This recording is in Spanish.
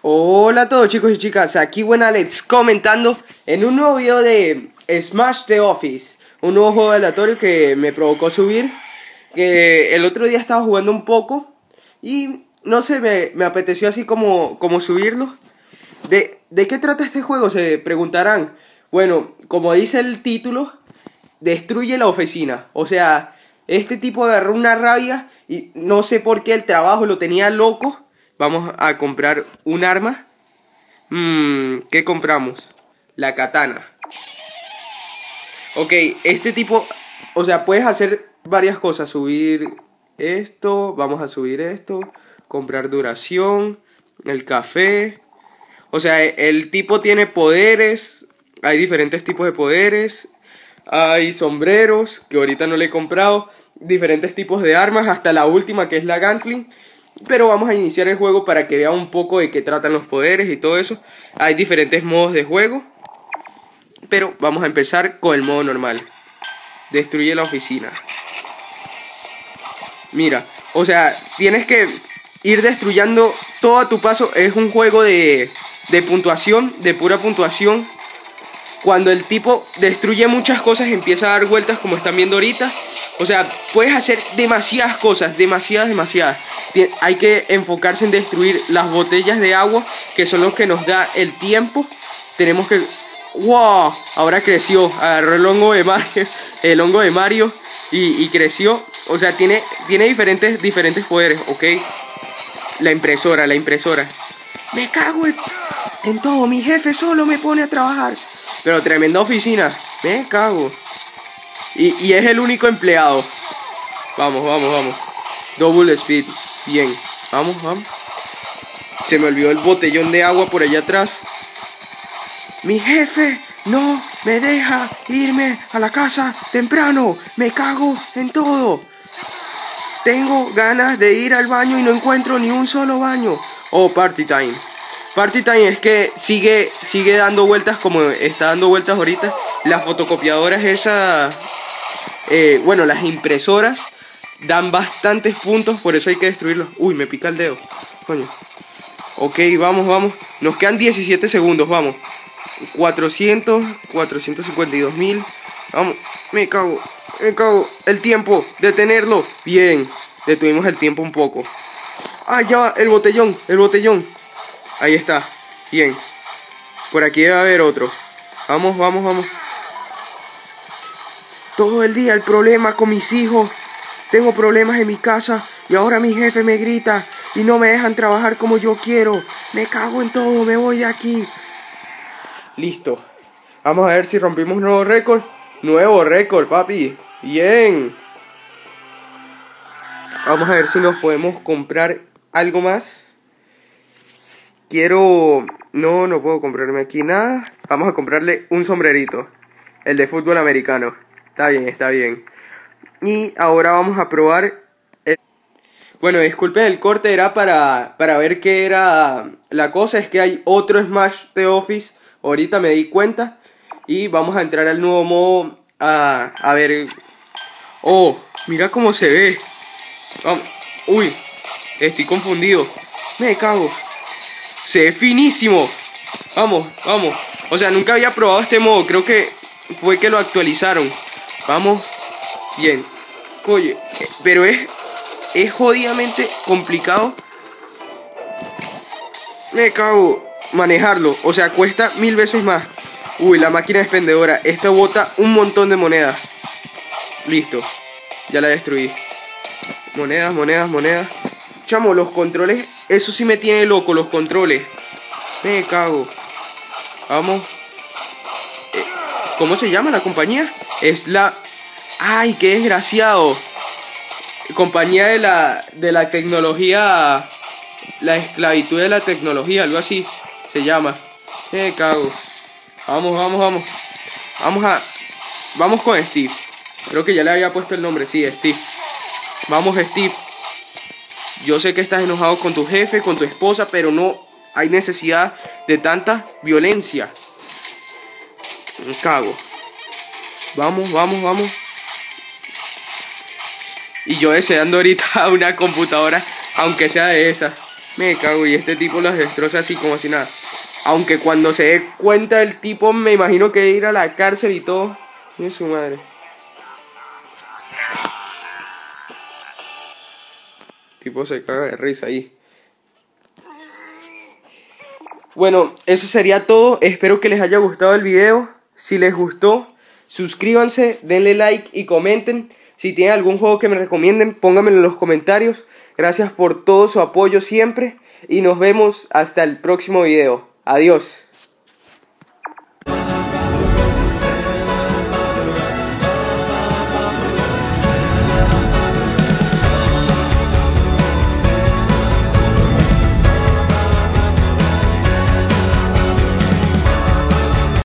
Hola a todos chicos y chicas, aquí buen Alex comentando en un nuevo video de Smash The Office, un nuevo juego aleatorio que me provocó subir, que el otro día estaba jugando un poco y no sé, me apeteció así como subirlo. ¿De qué trata este juego? Se preguntarán. Bueno, como dice el título, destruye la oficina. O sea, este tipo agarró una rabia y no sé por qué el trabajo lo tenía loco. Vamos a comprar un arma. ¿Qué compramos? La katana. Ok, este tipo, o sea, puedes hacer varias cosas. Subir esto, vamos a subir esto. Comprar duración, el café. O sea, el tipo tiene poderes. Hay diferentes tipos de poderes. Hay sombreros, que ahorita no le he comprado. Diferentes tipos de armas, hasta la última que es la Gatling. Pero vamos a iniciar el juego para que vean un poco de qué tratan los poderes y todo eso. Hay diferentes modos de juego, pero vamos a empezar con el modo normal. Destruye la oficina. Mira, o sea, tienes que ir destruyendo todo a tu paso. Es un juego de puntuación, de pura puntuación. Cuando el tipo destruye muchas cosas, empieza a dar vueltas como están viendo ahorita. O sea, puedes hacer demasiadas cosas, demasiadas. Hay que enfocarse en destruir las botellas de agua, que son los que nos da el tiempo. Tenemos que... ¡Wow! Ahora creció, agarró el hongo de Mario, y creció. O sea, tiene diferentes poderes, ¿ok? La impresora. Me cago en todo, mi jefe solo me pone a trabajar. Pero tremenda oficina, me cago. Y es el único empleado. Vamos. Double speed, bien. Vamos. Se me olvidó el botellón de agua por allá atrás. Mi jefe no me deja irme a la casa temprano. Me cago en todo. Tengo ganas de ir al baño y no encuentro ni un solo baño. Oh, party time. Party time es que sigue dando vueltas como está dando vueltas ahorita. Las fotocopiadoras esas, bueno, las impresoras dan bastantes puntos, por eso hay que destruirlos. Uy, me pica el dedo, coño. Ok, vamos. Nos quedan 17 segundos, vamos. 452.000. Vamos, me cago. El tiempo, detenerlo. Bien, detuvimos el tiempo un poco. Ah, ya va, el botellón. Ahí está, bien. Por aquí debe haber otro. Vamos. Todo el día el problema con mis hijos. Tengo problemas en mi casa y ahora mi jefe me grita y no me dejan trabajar como yo quiero. Me cago en todo, me voy de aquí. Listo. Vamos a ver si rompimos un nuevo récord. Nuevo récord, papi. Bien. Vamos a ver si nos podemos comprar algo más. No puedo comprarme aquí nada. Vamos a comprarle un sombrerito. El de fútbol americano. Está bien. Y ahora vamos a probar Bueno, disculpen el corte, era para ver qué era la cosa. Es que hay otro Smash The Office. Ahorita me di cuenta. Y vamos a entrar al nuevo modo. A ver. Oh, mira cómo se ve. Uy, estoy confundido. Me cago. Se ve finísimo. Vamos. O sea, nunca había probado este modo. Creo que fue que lo actualizaron. Vamos. Bien. Oye, pero es jodidamente complicado. Me cago. Manejarlo. O sea, cuesta 1000 veces más. Uy, la máquina expendedora. Esta bota un montón de monedas. Listo. Ya la destruí. Monedas. Chamo, los controles. Eso sí me tiene loco, los controles. Me cago. Vamos. ¿Cómo se llama la compañía? Es la... ¡Ay, qué desgraciado! Compañía de la tecnología... La esclavitud de la tecnología, algo así se llama. Me cago. Vamos. Vamos con Steve. Creo que ya le había puesto el nombre. Sí, Steve. Vamos, Steve. Yo sé que estás enojado con tu jefe, con tu esposa, pero no hay necesidad de tanta violencia. Me cago. Vamos. Y yo deseando ahorita una computadora, aunque sea de esa. Me cago, y este tipo los destroza así como si nada. Aunque cuando se dé cuenta el tipo, me imagino que ir a la cárcel y todo. Ni su madre. El tipo se caga de risa ahí. Bueno, eso sería todo. Espero que les haya gustado el video. Si les gustó, suscríbanse, denle like y comenten. Si tienen algún juego que me recomienden, pónganmelo en los comentarios. Gracias por todo su apoyo siempre. Y nos vemos hasta el próximo video. Adiós.